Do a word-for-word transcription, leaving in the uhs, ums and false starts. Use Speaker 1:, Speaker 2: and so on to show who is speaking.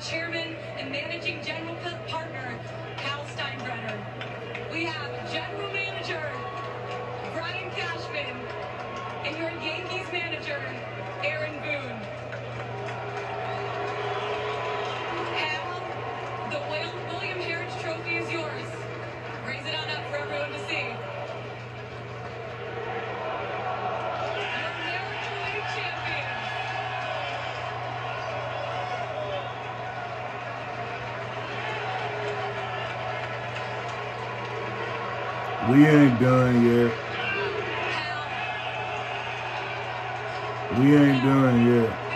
Speaker 1: Chairman and Managing General Partner, Hal Steinbrenner. We have General Manager, Brian Cashman, and your Yankees manager, Aaron Boone. Hal, the William Heritage Trophy is yours. Raise it on up for everyone to see. Your American League champions.
Speaker 2: We ain't done yet.
Speaker 1: Hal.
Speaker 2: We ain't done yet.